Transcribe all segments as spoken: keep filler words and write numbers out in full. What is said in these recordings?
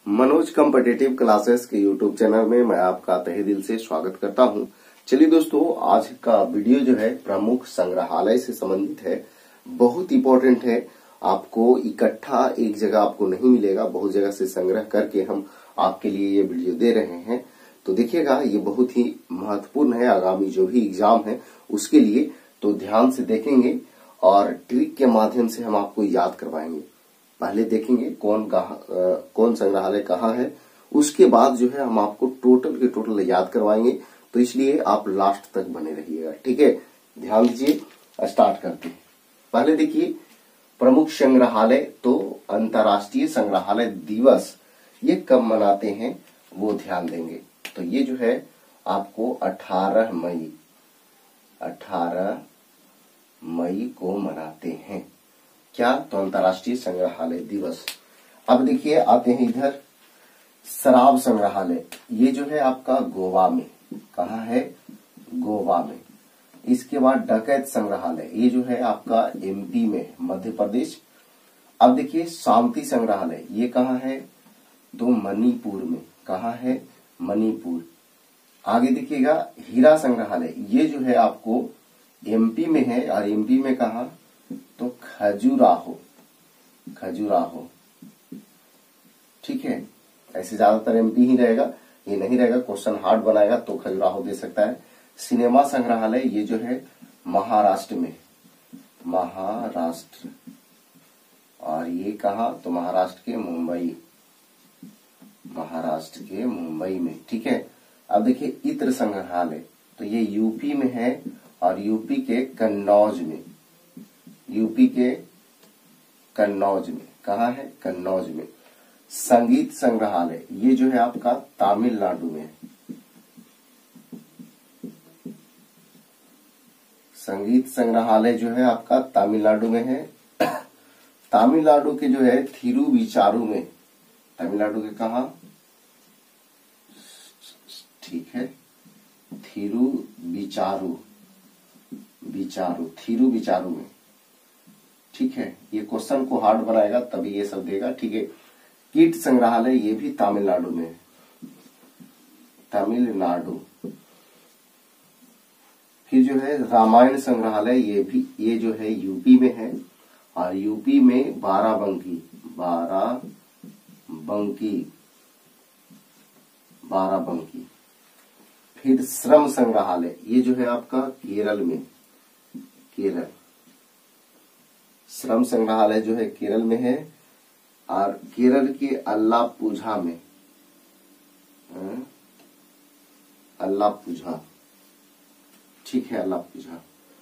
Manoj competitive classes के YouTube channel में मैं आपका तहे दिल से स्वागत करता हूं। चलिए दोस्तों, आज का वीडियो जो है प्रमुख संग्रहालय से संबंधित है। बहुत इंपॉर्टेंट है। आपको इकट्ठा एक जगह आपको नहीं मिलेगा, बहुत जगह से संग्रह करके हम आपके लिए ये वीडियो दे रहे हैं। तो देखिएगा, ये बहुत ही महत्वपूर्ण है आगामी जो भी एग्जाम है उसके लिए। तो ध्यान से देखेंगे और ट्रिक के माध्यम से हम आपको याद करवाएंगे। पहले देखेंगे कौन कहा कौन संग्रहालय कहाँ है, उसके बाद जो है हम आपको टोटल के टोटल याद करवाएंगे। तो इसलिए आप लास्ट तक बने रहिएगा, ठीक है। ध्यान दीजिए, स्टार्ट करते हैं। पहले देखिए प्रमुख संग्रहालय। तो अंतर्राष्ट्रीय संग्रहालय दिवस ये कब मनाते हैं वो ध्यान देंगे। तो ये जो है आपको अठारह मई अठारह मई को मनाते हैं। क्या? तो अंतर्राष्ट्रीय संग्रहालय दिवस। अब देखिए आते हैं इधर शराब संग्रहालय। ये जो है आपका गोवा में। कहाँ है? गोवा में। इसके बाद डकैत संग्रहालय, ये जो है आपका एमपी में, मध्य प्रदेश। अब देखिए शांति संग्रहालय, ये कहाँ है? तो मणिपुर में। कहाँ है? मणिपुर। आगे देखिएगा हीरा संग्रहालय, ये जो है आपको एमपी में है। और एमपी में कहा? तो खजुराहो खजुराहो ठीक है। ऐसे ज्यादातर एमपी ही रहेगा, ये नहीं रहेगा, क्वेश्चन हार्ड बनाएगा तो खजुराहो दे सकता है। सिनेमा संग्रहालय, ये जो है महाराष्ट्र में, महाराष्ट्र। और ये कहा? तो महाराष्ट्र के मुंबई, महाराष्ट्र के मुंबई में, ठीक है। अब देखिए इत्र संग्रहालय, तो ये यूपी में है और यूपी के कन्नौज में, यूपी के कन्नौज में। कहाँ है? कन्नौज में। संगीत संग्रहालय, ये जो है आपका तमिलनाडु में है। संगीत संग्रहालय जो है आपका तमिलनाडु में है। तमिलनाडु के जो है थिरुविचारू में, तमिलनाडु के कहा? ठीक है, थिरुविचारू विचारू थिरुविचारू में, ठीक है। ये क्वेश्चन को हार्ड बनाएगा तभी ये सब देगा, ठीक है। कीट संग्रहालय, ये भी तमिलनाडु में है, तमिलनाडु। फिर जो है रामायण संग्रहालय, ये भी ये जो है यूपी में है। और यूपी में बाराबंकी बाराबंकी बाराबंकी। फिर श्रम संग्रहालय, ये जो है आपका केरल में, केरल। श्रम संग्रहालय जो है केरल में है। और केरल के अल्लापुझा में, अल्लापुझा, ठीक है, अल्लापुझा।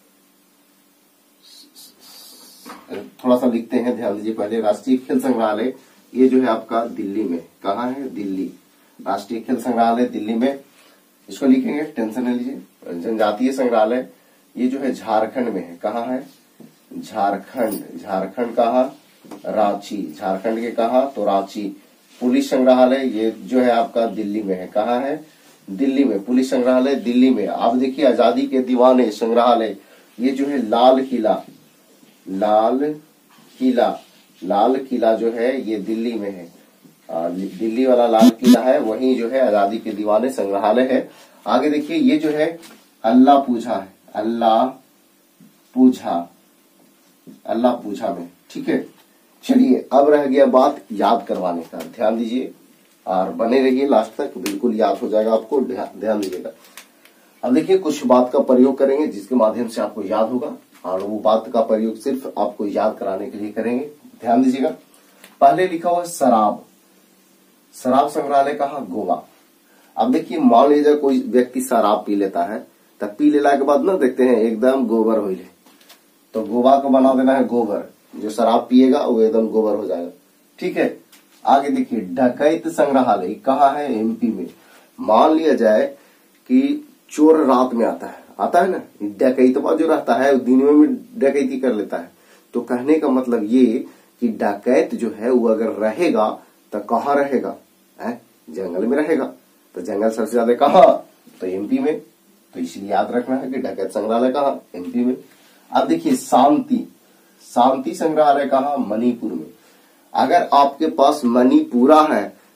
थोड़ा सा लिखते हैं, ध्यान दीजिए। पहले राष्ट्रीय खेल संग्रहालय, ये जो है आपका दिल्ली में। कहाँ है? दिल्ली। राष्ट्रीय खेल संग्रहालय दिल्ली में, इसको लिखेंगे, टेंशन नहीं लीजिए। जनजातीय संग्रहालय, ये जो है झारखंड में है। कहाँ है? झारखंड। झारखंड कहा? रांची। झारखंड के कहा? तो रांची। पुलिस संग्रहालय, ये जो है आपका दिल्ली में है। कहाँ है? दिल्ली में। पुलिस संग्रहालय दिल्ली में। आप देखिए आजादी के दीवाने संग्रहालय, ये जो है लाल किला, लाल किला लाल किला जो है ये दिल्ली में है। दिल्ली वाला लाल किला है, वहीं जो है आजादी के दीवाने संग्रहालय है। आगे देखिए ये जो है अल्लापुझा है, अल्लाह पूझा अल्लापुझा में, ठीक है। चलिए अब रह गया बात याद करवाने का। ध्यान दीजिए और बने रहिए लास्ट तक, बिल्कुल याद हो जाएगा आपको। ध्यान दीजिएगा। अब देखिए कुछ बात का प्रयोग करेंगे जिसके माध्यम से आपको याद होगा, और वो बात का प्रयोग सिर्फ आपको याद कराने के लिए करेंगे। ध्यान दीजिएगा। पहले लिखा हुआ शराब, शराब संग्रहालय कहा? गोवा। अब देखिए मान लीजिए कोई व्यक्ति शराब पी लेता है, तब पी लेने के बाद ना देखते हैं एकदम गोबर हो ले, तो गोवा को बना देना है गोबर। जो शराब पिएगा वो एकदम गोबर हो जाएगा, ठीक है। आगे देखिए डकैत संग्रहालय कहाँ है? एमपी में। मान लिया जाए कि चोर रात में आता है, आता है ना, डकैतवा जो रहता है दिन में डकैती कर लेता है। तो कहने का मतलब ये कि डकैत जो है वो अगर रहेगा तो कहाँ रहेगा? है? जंगल में रहेगा। तो जंगल सबसे ज्यादा कहाँ? तो एमपी में। तो इसलिए याद रखना है कि डकैत संग्रहालय कहाँ? एमपी में। अब देखिए शांति शांति संग्रहालय कहाँ? मणिपुर में। अगर आपके पास मणिपुरा है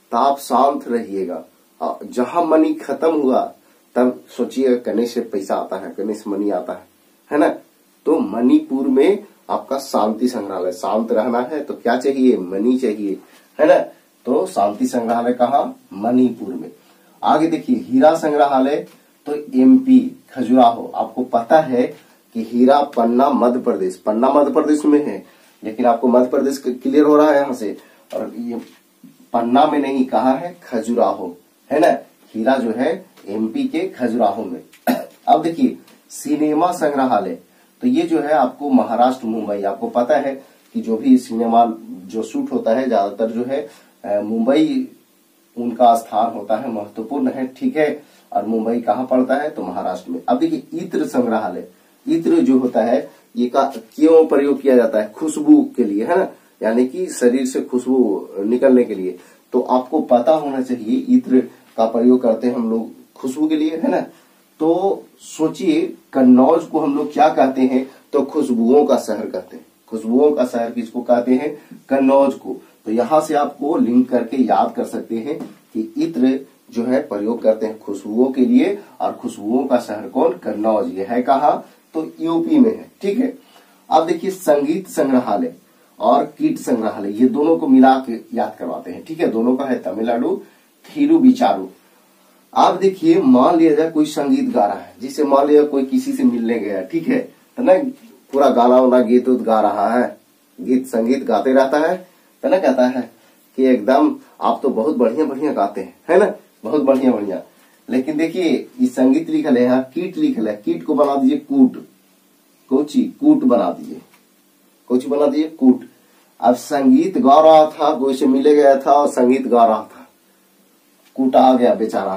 तो आप शांत रहिएगा। जहां मनी खत्म हुआ तब सोचिए कने से पैसा आता है, कने से मनी आता है, है ना। तो मणिपुर में आपका शांति संग्रहालय, शांत रहना है तो क्या चाहिए, मनी चाहिए, है ना। तो शांति संग्रहालय कहाँ, मणिपुर में। आगे देखिए हीरा संग्रहालय, तो एमपी खजुराहो। आपको पता है कि हीरा पन्ना मध्य प्रदेश, पन्ना मध्य प्रदेश में है, लेकिन आपको मध्य प्रदेश क्लियर हो रहा है यहाँ से, और ये पन्ना में नहीं, कहा है, खजुराहो, है ना। हीरा जो है एमपी के खजुराहो में। अब देखिए सिनेमा संग्रहालय, तो ये जो है आपको महाराष्ट्र मुंबई। आपको पता है कि जो भी सिनेमा जो शूट होता है ज्यादातर जो है मुंबई उनका स्थान होता है, महत्वपूर्ण है, ठीक है। और मुंबई कहाँ पड़ता है, तो महाराष्ट्र में। अब देखिए इत्र संग्रहालय, इत्र जो होता है ये का क्यों प्रयोग किया जाता है, खुशबू के लिए, है ना, यानी कि शरीर से खुशबू निकलने के लिए। तो आपको पता होना चाहिए इत्र का प्रयोग करते हैं हम लोग खुशबू के लिए, है ना। तो सोचिए कन्नौज को हम लोग क्या कहते हैं, तो खुशबुओं का शहर कहते हैं। खुशबुओं का शहर किसको कहते हैं, कन्नौज को। तो यहाँ से आपको लिंक करके याद कर सकते हैं कि इत्र जो है प्रयोग करते हैं खुशबुओं के लिए, और खुशबुओं का शहर कौन, कन्नौज। ये है कहाँ, तो यूपी में है, ठीक है। अब देखिए संगीत संग्रहालय और कीट संग्रहालय, ये दोनों को मिला के याद करवाते हैं, ठीक है। दोनों का है तमिलनाडु थिरुविचारू। आप देखिए मान लिया जाए कोई संगीत गा रहा है, जिसे मान लिया कोई किसी से मिलने गया, ठीक है, तो ना पूरा गाना वाना गीत उत गा रहा है, गीत संगीत गाते रहता है, तो ना कहता है कि एकदम आप तो बहुत बढ़िया बढ़िया गाते हैं, है ना, बहुत बढ़िया बढ़िया। लेकिन देखिए ये संगीत लिखल है, यहाँ कीट लिखल है, कीट को बना दीजिए कूट, कोची कूट बना दीजिए, कोची बना दीजिए कूट। अब संगीत गा रहा था, कोई से मिले गया था और संगीत गा रहा था, कूटा आ गया बेचारा,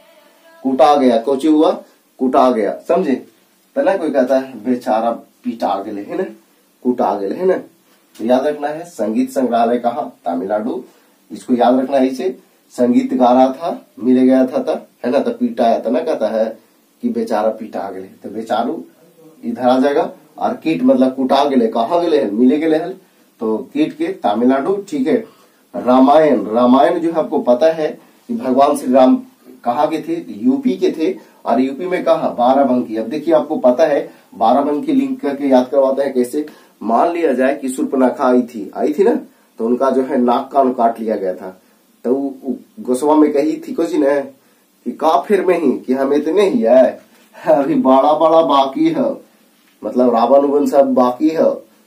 कूटा आ गया, कोची हुआ, कूटा आ गया, समझे। तो ना कोई कहता है बेचारा पीटा गए, है ना, कूटा गए, है ना। तो याद रखना है संगीत संग्रहालय कहाँ, तमिलनाडु। इसको याद रखना है, इसे संगीत गा रहा था, मिले गया था, था है ना, तो पीटा आया था, ना कहता है कि बेचारा पीटा गए, तो बेचारू इधर आ जाएगा। और कीट मतलब कूटा गए, कहाँ गए हैं, मिले गए हैं, तो कीट के तमिलनाडु, ठीक है। रामायण, रामायण जो है आपको पता है कि भगवान श्री राम कहाँ के थे, यूपी के थे, और यूपी में कहा बाराबंकी। अब देखिए आपको पता है बाराबंकी लिंक करके याद करवाते हैं कैसे। मान लिया जाए कि शूर्पणखा आई थी, आई थी ना, तो उनका जो है नाक कान काट लिया गया था, तो गोस्वा में कही थी कुछ न कि काफिर में ही कि हम इतने ही है, अभी बड़ा बड़ा बाकी है, मतलब रावण उवन सब बाकी है।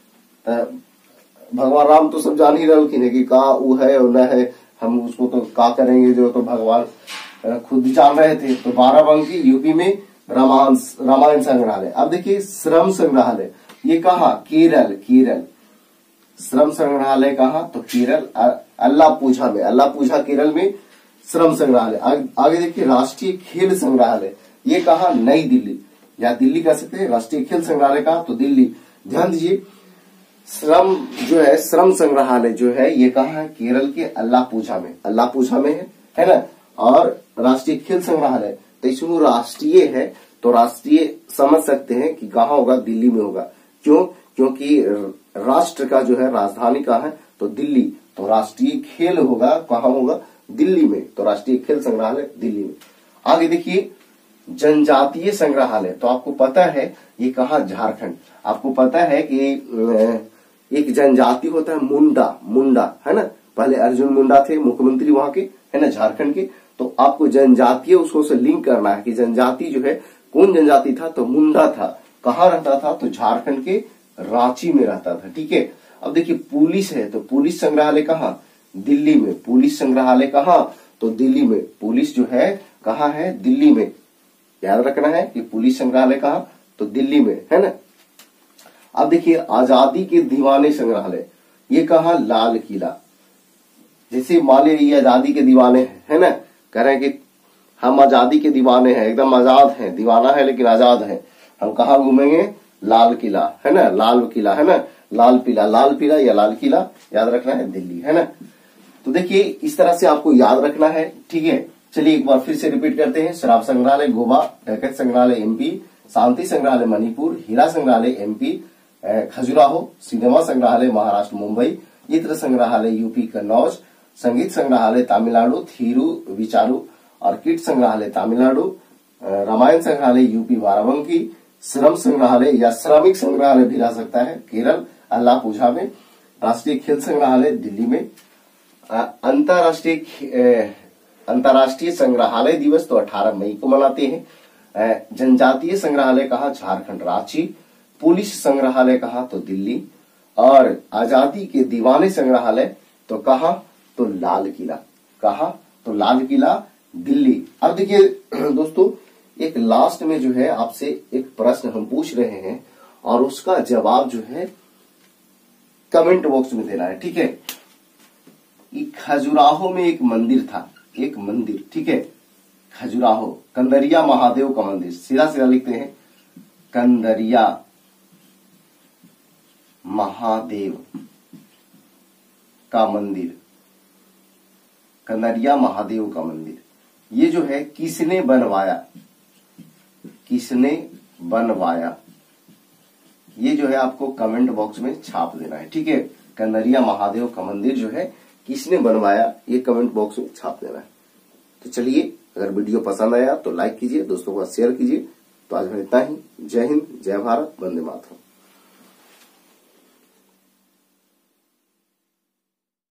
भगवान राम तो सब जान ही रखी है कि का वो है और न है, हम उसको तो का करेंगे, जो तो भगवान खुद जान रहे थे। तो बाराबंकी यूपी में रामायण रामायण संग्रहालय। अब देखिए श्रम संग्रहालय, ये कहा, केरल, केरल। श्रम संग्रहालय कहा, तो केरल, अल्लाह पूजा में, अल्लाह पूजा केरल में श्रम संग्रहालय। आग, आगे देखिए राष्ट्रीय खेल संग्रहालय, ये कहा, नई दिल्ली, या दिल्ली कह सकते हैं। राष्ट्रीय खेल संग्रहालय कहा, तो दिल्ली। ध्यान दीजिए श्रम जो है, श्रम संग्रहालय जो है ये कहा है, केरल के अल्लाह पूजा में, अल्लाह पूजा में है, है ना। और राष्ट्रीय खेल संग्रहालय, तो इसमें राष्ट्रीय है, तो राष्ट्रीय समझ सकते हैं कि कहाँ होगा, दिल्ली में होगा। क्यों, क्योंकि राष्ट्र का जो है राजधानी कहाँ है, तो दिल्ली, तो राष्ट्रीय खेल होगा कहाँ होगा, दिल्ली में, तो राष्ट्रीय खेल संग्रहालय दिल्ली में। आगे देखिए जनजातीय संग्रहालय, तो आपको पता है ये कहा, झारखंड। आपको पता है कि एक जनजाति होता है मुंडा, मुंडा, है ना, पहले अर्जुन मुंडा थे मुख्यमंत्री वहां के, है ना, झारखंड के। तो आपको जनजातीय उसको से लिंक करना है कि जनजाति जो है कौन जनजाति था, तो मुंडा था। कहाँ रहता था, तो झारखंड के रांची में रहता था, ठीक है। अब देखिए पुलिस है, तो पुलिस संग्रहालय कहाँ, दिल्ली में। पुलिस संग्रहालय कहाँ, तो दिल्ली में। पुलिस जो है कहाँ है, दिल्ली में। याद रखना है कि पुलिस संग्रहालय कहाँ, तो दिल्ली में, है ना। अब देखिए आजादी के दीवाने संग्रहालय, ये कहा, लाल किला। जैसे मान लीजिए ये आजादी के दीवाने हैं, है ना, कह रहे हैं कि हम आजादी के दीवाने हैं, एकदम आजाद हैं, दीवाना है लेकिन आजाद हैं। हम कहाँ घूमेंगे, लाल किला, है ना, लाल किला, है ना, लाल किला, लाल किला या लाल किला, याद रखना है, दिल्ली, है ना। तो देखिए इस तरह से आपको याद रखना है, ठीक है। चलिए एक बार फिर से रिपीट करते हैं। शराब संग्रहालय गोवा, डकैत संग्रहालय एमपी, शांति संग्रहालय मणिपुर, हीरा संग्रहालय एमपी खजुराहो, सिनेमा संग्रहालय महाराष्ट्र मुंबई, इत्र संग्रहालय यूपी कन्नौज, संगीत संग्रहालय तमिलनाडु, थीरू विचारू ऑर्किड संग्रहालय तमिलनाडु, रामायण संग्रहालय यूपी बाराबंकी, श्रम संग्रहालय या श्रमिक संग्रहालय भी रह सकता है केरल अल्लाह पूझा में, राष्ट्रीय खेल संग्रहालय दिल्ली में, अंतरराष्ट्रीय अंतर्राष्ट्रीय संग्रहालय दिवस तो अठारह मई को मनाते हैं, जनजातीय संग्रहालय कहा झारखंड रांची, पुलिस संग्रहालय कहा तो दिल्ली, और आजादी के दीवाने संग्रहालय तो कहा तो लाल किला, कहा तो लाल किला दिल्ली। अब देखिए दोस्तों, एक लास्ट में जो है आपसे एक प्रश्न हम पूछ रहे हैं और उसका जवाब जो है कमेंट बॉक्स में देना है, ठीक है। खजुराहो में एक मंदिर था, एक मंदिर, ठीक है, खजुराहो, कंदरिया महादेव का मंदिर, सीधा सीधा लिखते हैं कंदरिया महादेव का मंदिर, कंदरिया महादेव का मंदिर, ये जो है किसने बनवाया, किसने बनवाया, ये जो है आपको कमेंट बॉक्स में छाप देना है, ठीक है। कंदरिया महादेव का मंदिर जो है किसने बनवाया, ये कमेंट बॉक्स में छाप देना है। तो चलिए, अगर वीडियो पसंद आया तो लाइक कीजिए, दोस्तों को शेयर कीजिए। तो आज में इतना ही। जय हिंद, जय भारत, वंदे मातरम।